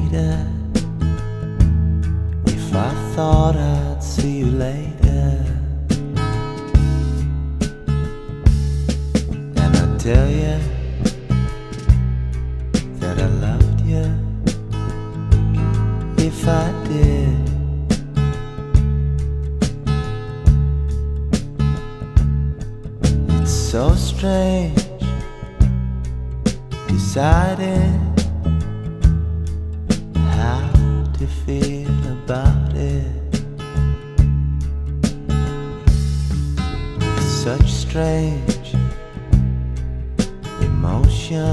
later. If I thought I'd see you later, and I tell you that I loved you, if I did. It's so strange deciding how to feel about it, with such strange emotion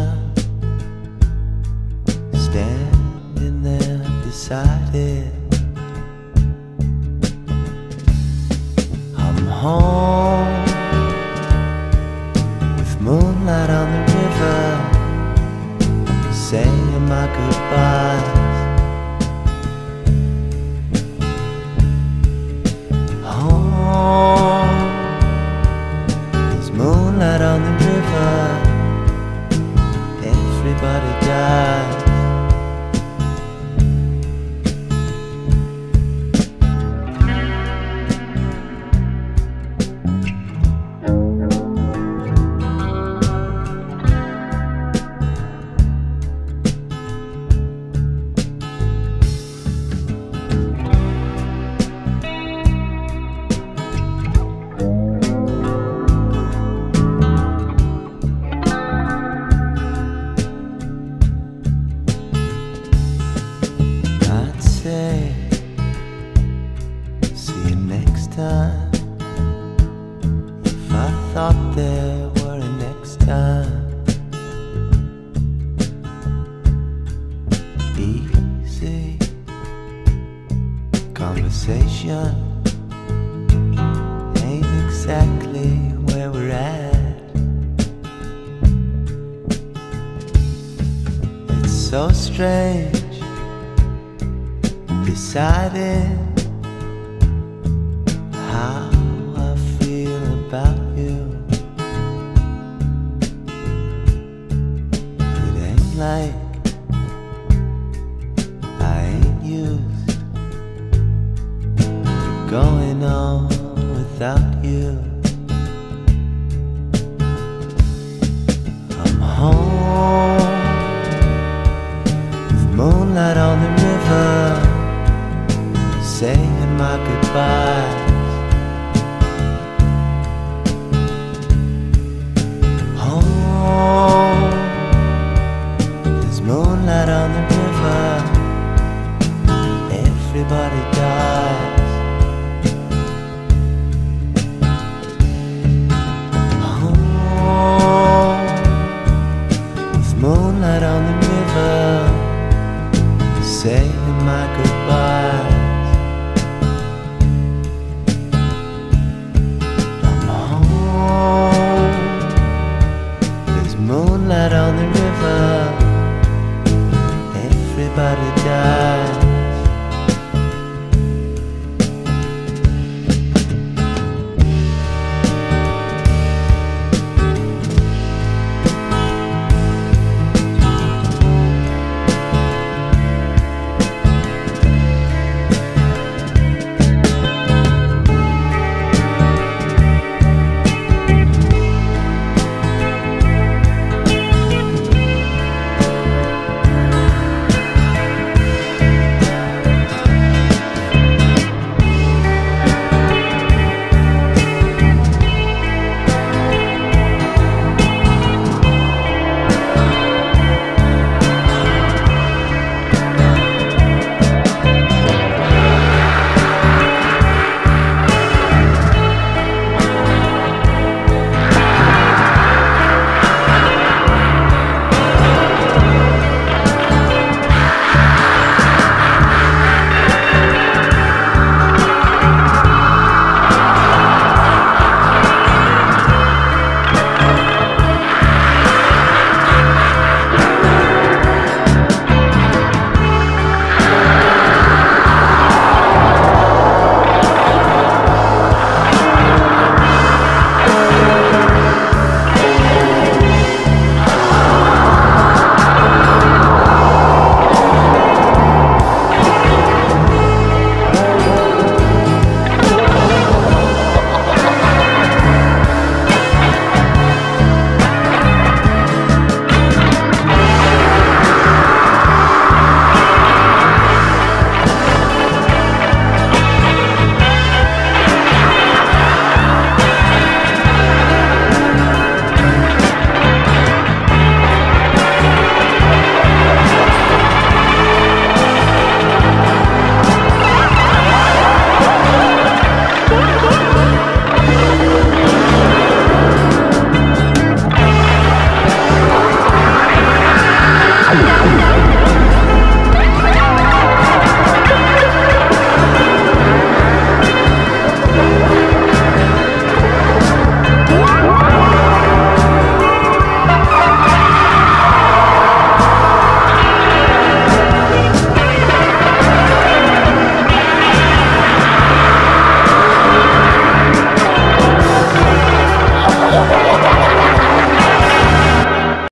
standing there beside it. I'm home with moonlight on the river, saying my goodbyes. Home, there's moonlight on the river, everybody dies. See you next time. If I thought there were a next time. Easy conversation ain't exactly where we're at. It's so strange deciding how I feel about you. It ain't like I ain't used to going on without you. I'm home with moonlight on the river, saying my goodbyes. Home, there's moonlight on the river, everybody dies. Home, there's moonlight on the river, saying my goodbyes. Moonlight on the river, everybody dies.